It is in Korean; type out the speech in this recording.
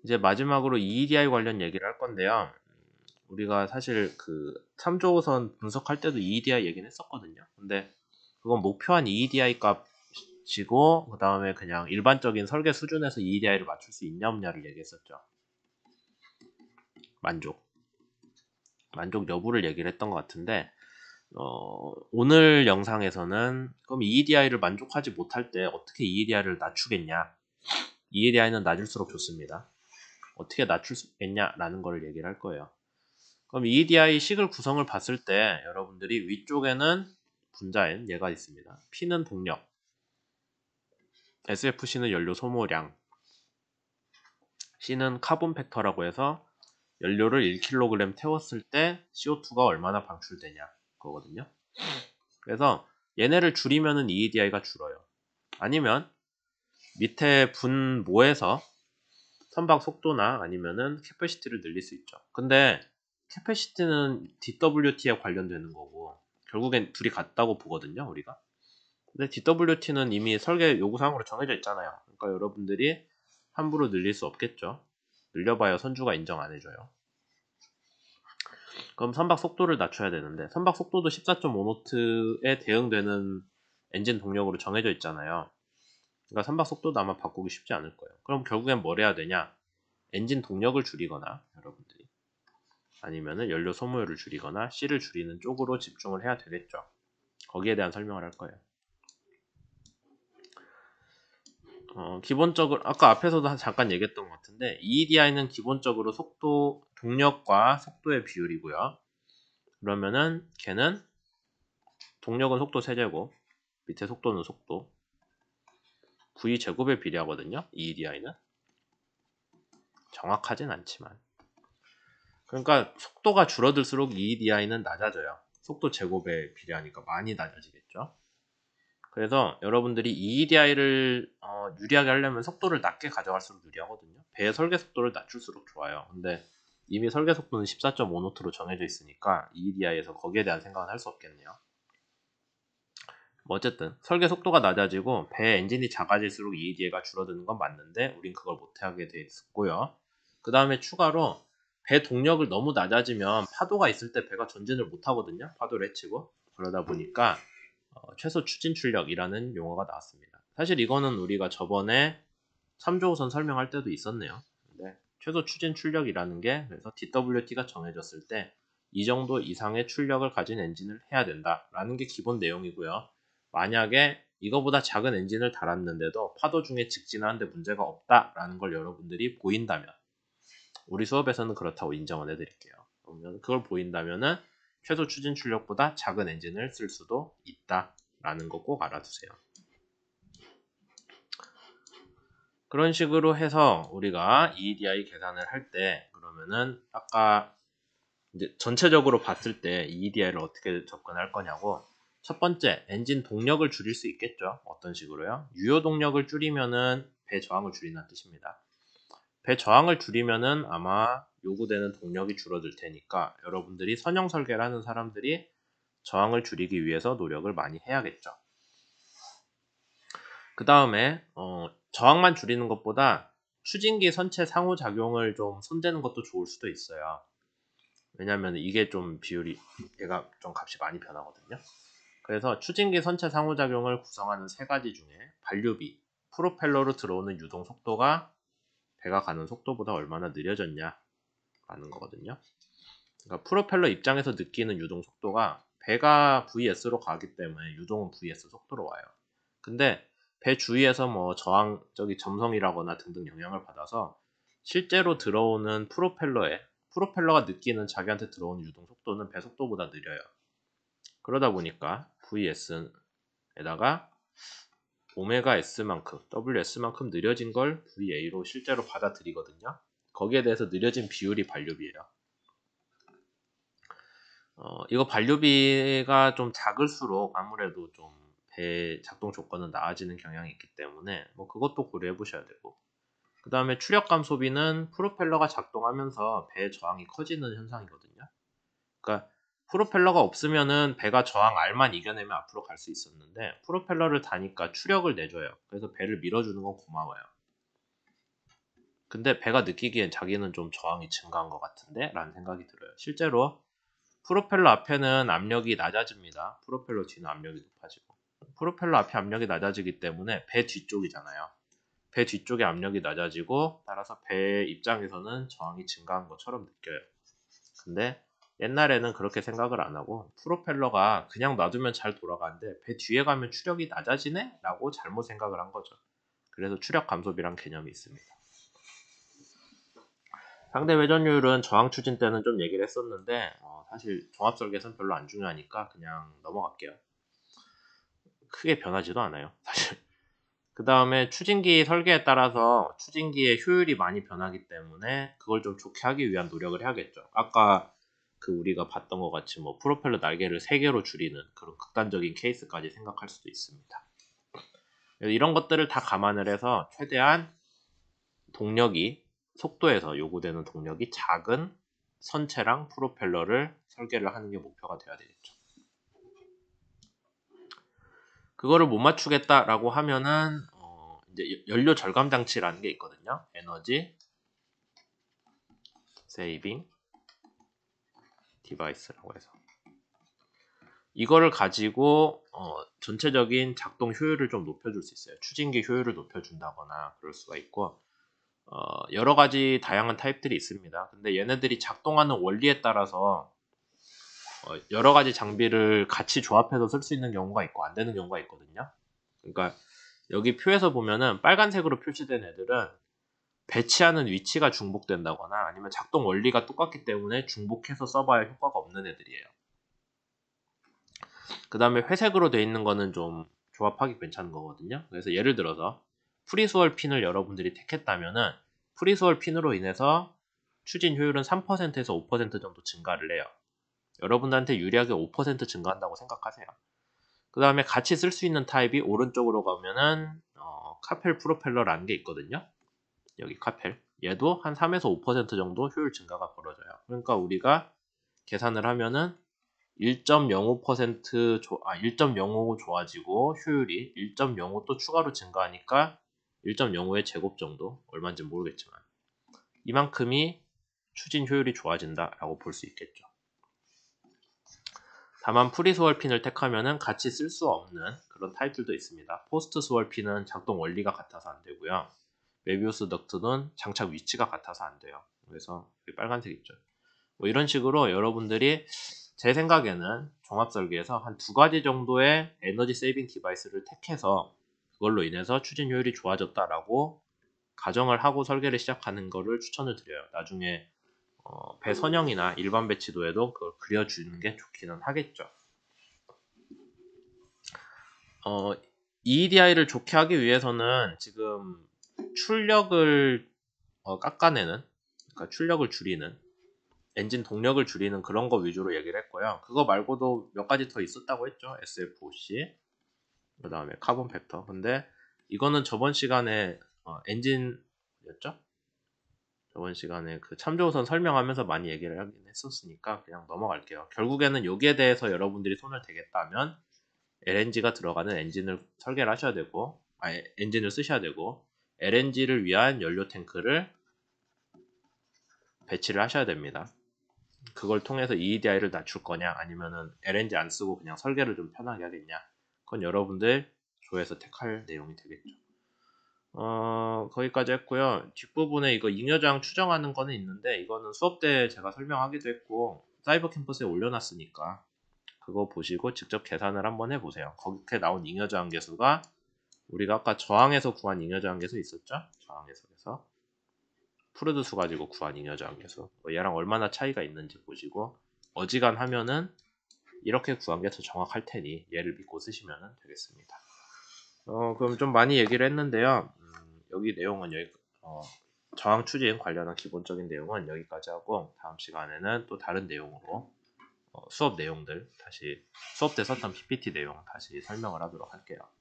이제 마지막으로 EEDI 관련 얘기를 할 건데요. 우리가 사실 그 3조선 분석할 때도 EEDI 얘기는 했었거든요. 근데 그건 목표한 EEDI 값이고 그 다음에 그냥 일반적인 설계 수준에서 EEDI를 맞출 수 있냐 없냐를 얘기했었죠. 만족 여부를 얘기를 했던 것 같은데 오늘 영상에서는 그럼 EEDI를 만족하지 못할 때 어떻게 EEDI를 낮추겠냐. EEDI는 낮을수록 좋습니다. 어떻게 낮출 수 있겠냐라는 걸 얘기를 할 거예요. 그럼 EEDI 식을 구성을 봤을 때 여러분들이 위쪽에는 분자엔 얘가 있습니다. P는 동력, SFC는 연료 소모량, C는 카본 팩터라고 해서 연료를 1kg 태웠을 때 CO2가 얼마나 방출되냐 그거거든요. 그래서 얘네를 줄이면은 EEDI가 줄어요. 아니면 밑에 분모에서 선박 속도나 아니면은 캐패시티를 늘릴 수 있죠. 근데 캐패시티는 DWT에 관련되는 거고 결국엔 둘이 같다고 보거든요, 우리가. 근데 DWT는 이미 설계 요구사항으로 정해져 있잖아요. 그러니까 여러분들이 함부로 늘릴 수 없겠죠. 늘려봐야 선주가 인정 안 해줘요. 그럼 선박 속도를 낮춰야 되는데 선박 속도도 14.5노트에 대응되는 엔진 동력으로 정해져 있잖아요. 그러니까 선박 속도도 아마 바꾸기 쉽지 않을 거예요. 그럼 결국엔 뭘 해야 되냐? 엔진 동력을 줄이거나 여러분들이 아니면은 연료 소모율을 줄이거나 C를 줄이는 쪽으로 집중을 해야 되겠죠. 거기에 대한 설명을 할 거예요. 기본적으로 아까 앞에서도 잠깐 얘기했던 것 같은데 EEDI는 기본적으로 속도 동력과 속도의 비율이고요. 그러면은 걔는 동력은 속도 세제곱, 밑에 속도는 속도, V 제곱에 비례하거든요. EEDI는 정확하진 않지만 그러니까 속도가 줄어들수록 EEDI는 낮아져요. 속도 제곱에 비례하니까 많이 낮아지겠죠. 그래서 여러분들이 EEDI를 유리하게 하려면 속도를 낮게 가져갈수록 유리하거든요. 배의 설계 속도를 낮출수록 좋아요. 근데 이미 설계 속도는 14.5노트로 정해져 있으니까 EEDI에서 거기에 대한 생각은 할 수 없겠네요. 뭐 어쨌든 설계 속도가 낮아지고 배 엔진이 작아질수록 EEDI가 줄어드는 건 맞는데 우린 그걸 못하게 돼 있고요. 그 다음에 추가로 배 동력을 너무 낮아지면 파도가 있을 때 배가 전진을 못하거든요. 파도를 헤치고 그러다 보니까 최소 추진 출력이라는 용어가 나왔습니다. 사실 이거는 우리가 저번에 3조선 설명할 때도 있었네요. 근데 최소 추진 출력이라는 게 그래서 DWT가 정해졌을 때 이 정도 이상의 출력을 가진 엔진을 해야 된다라는 게 기본 내용이고요. 만약에 이거보다 작은 엔진을 달았는데도 파도 중에 직진하는데 문제가 없다라는 걸 여러분들이 보인다면 우리 수업에서는 그렇다고 인정을 해드릴게요. 그러면 그걸 보인다면은 최소 추진 출력보다 작은 엔진을 쓸 수도 있다라는 거 꼭 알아두세요. 그런 식으로 해서 우리가 EEDI 계산을 할 때 그러면은 아까 이제 전체적으로 봤을 때 EEDI를 어떻게 접근할 거냐고 첫 번째 엔진 동력을 줄일 수 있겠죠. 어떤 식으로요? 유효 동력을 줄이면은 배 저항을 줄인다는 뜻입니다. 배 저항을 줄이면은 아마 요구되는 동력이 줄어들 테니까 여러분들이 선형 설계를 하는 사람들이 저항을 줄이기 위해서 노력을 많이 해야겠죠. 그 다음에 저항만 줄이는 것보다 추진기 선체 상호작용을 좀 손대는 것도 좋을 수도 있어요. 왜냐면 이게 좀 비율이 얘가 좀 값이 많이 변하거든요. 그래서 추진기 선체 상호작용을 구성하는 세 가지 중에 반류비, 프로펠러로 들어오는 유동 속도가 배가 가는 속도보다 얼마나 느려졌냐 라는 거거든요. 그러니까 프로펠러 입장에서 느끼는 유동 속도가 배가 VS로 가기 때문에 유동은 VS 속도로 와요. 근데 배 주위에서 뭐 저항적인 점성이라거나 등등 영향을 받아서 실제로 들어오는 프로펠러가 느끼는 자기한테 들어오는 유동 속도는 배 속도보다 느려요. 그러다 보니까 VS에다가 오메가 S만큼, WS만큼 느려진 걸 VA로 실제로 받아들이거든요. 거기에 대해서 느려진 비율이 반류비예요. 이거 반류비가 좀 작을수록 아무래도 좀 배 작동 조건은 나아지는 경향이 있기 때문에 뭐 그것도 고려해 보셔야 되고 그 다음에 추력감 소비는 프로펠러가 작동하면서 배의 저항이 커지는 현상이거든요. 그러니까 프로펠러가 없으면은 배가 저항 R만 이겨내면 앞으로 갈 수 있었는데 프로펠러를 다니까 추력을 내줘요. 그래서 배를 밀어주는 건 고마워요. 근데 배가 느끼기엔 자기는 좀 저항이 증가한 것 같은데? 라는 생각이 들어요. 실제로 프로펠러 앞에는 압력이 낮아집니다. 프로펠러 뒤는 압력이 높아지고. 프로펠러 앞에 압력이 낮아지기 때문에 배 뒤쪽이잖아요. 배 뒤쪽에 압력이 낮아지고 따라서 배 입장에서는 저항이 증가한 것처럼 느껴요. 근데 옛날에는 그렇게 생각을 안 하고 프로펠러가 그냥 놔두면 잘 돌아가는데 배 뒤에 가면 추력이 낮아지네? 라고 잘못 생각을 한 거죠. 그래서 추력 감소비란 개념이 있습니다. 상대 회전율은 저항 추진 때는 좀 얘기를 했었는데 사실 종합설계는 별로 안 중요하니까 그냥 넘어갈게요. 크게 변하지도 않아요. 사실. 그 다음에 추진기 설계에 따라서 추진기의 효율이 많이 변하기 때문에 그걸 좀 좋게 하기 위한 노력을 해야겠죠. 아까 그 우리가 봤던 것 같이 뭐 프로펠러 날개를 3개로 줄이는 그런 극단적인 케이스까지 생각할 수도 있습니다. 이런 것들을 다 감안을 해서 최대한 동력이 속도에서 요구되는 동력이 작은 선체랑 프로펠러를 설계를 하는 게 목표가 돼야 되겠죠. 그거를 못 맞추겠다라고 하면은 이제 연료 절감 장치라는 게 있거든요. 에너지 세이빙 디바이스라고 해서 이거를 가지고 전체적인 작동 효율을 좀 높여줄 수 있어요. 추진기 효율을 높여준다거나 그럴 수가 있고 여러 가지 다양한 타입들이 있습니다. 근데 얘네들이 작동하는 원리에 따라서 여러 가지 장비를 같이 조합해서 쓸 수 있는 경우가 있고 안 되는 경우가 있거든요. 그러니까 여기 표에서 보면은 빨간색으로 표시된 애들은 배치하는 위치가 중복된다거나 아니면 작동 원리가 똑같기 때문에 중복해서 써봐야 효과가 없는 애들이에요. 그 다음에 회색으로 돼 있는 거는 좀 조합하기 괜찮은 거거든요. 그래서 예를 들어서 프리스월 핀을 여러분들이 택했다면은 프리스월 핀으로 인해서 추진 효율은 3%에서 5% 정도 증가를 해요. 여러분들한테 유리하게 5% 증가한다고 생각하세요. 그 다음에 같이 쓸 수 있는 타입이 오른쪽으로 가면은 카펠 프로펠러라는 게 있거든요. 여기 카펠. 얘도 한 3에서 5% 정도 효율 증가가 벌어져요. 그러니까 우리가 계산을 하면은 1.05 좋아지고 효율이 1.05 또 추가로 증가하니까 1.05의 제곱 정도, 얼마인지 모르겠지만 이만큼이 추진 효율이 좋아진다라고 볼 수 있겠죠. 다만 프리 스월핀을 택하면은 같이 쓸 수 없는 그런 타입들도 있습니다. 포스트 스월핀은 작동 원리가 같아서 안 되고요. 메비우스 덕트는 장착 위치가 같아서 안 돼요. 그래서 여기 빨간색 있죠. 뭐 이런 식으로 여러분들이 제 생각에는 종합설계에서 한 2가지 정도의 에너지 세이빙 디바이스를 택해서 그걸로 인해서 추진 효율이 좋아졌다라고 가정을 하고 설계를 시작하는 거를 추천을 드려요. 나중에 배 선형이나 일반 배치도에도 그걸 그려주는 게 좋기는 하겠죠. EEDI를 좋게 하기 위해서는 지금 출력을 깎아내는, 그러니까 출력을 줄이는, 엔진 동력을 줄이는 그런 거 위주로 얘기를 했고요. 그거 말고도 몇 가지 더 있었다고 했죠. SFOC, 그 다음에 카본 팩터. 근데 이거는 저번 시간에 엔진이었죠? 저번 시간에 그 참조선 설명하면서 많이 얘기를 하긴 했었으니까 그냥 넘어갈게요. 결국에는 여기에 대해서 여러분들이 손을 대겠다면 LNG가 들어가는 엔진을 설계를 하셔야 되고, 엔진을 쓰셔야 되고, LNG를 위한 연료 탱크를 배치를 하셔야 됩니다. 그걸 통해서 EEDI를 낮출 거냐, 아니면은 LNG 안 쓰고 그냥 설계를 좀 편하게 하겠냐. 그건 여러분들 조에서 택할 내용이 되겠죠. 거기까지 했고요. 뒷부분에 이거 잉여저항 추정하는 거는 있는데, 이거는 수업 때 제가 설명하기도 했고, 사이버 캠퍼스에 올려놨으니까, 그거 보시고 직접 계산을 한번 해보세요. 거기에 나온 잉여저항 계수가 우리가 아까 저항에서 구한 잉여저항 계수 있었죠? 저항에서 푸르드수 가지고 구한 잉여저항 계수. 얘랑 얼마나 차이가 있는지 보시고 어지간하면은 이렇게 구한 게 더 정확할 테니 얘를 믿고 쓰시면 되겠습니다. 그럼 좀 많이 얘기를 했는데요. 여기 내용은 저항 추진 관련한 기본적인 내용은 여기까지 하고 다음 시간에는 또 다른 내용으로 수업 내용들 다시 수업 때 썼던 PPT 내용 다시 설명을 하도록 할게요.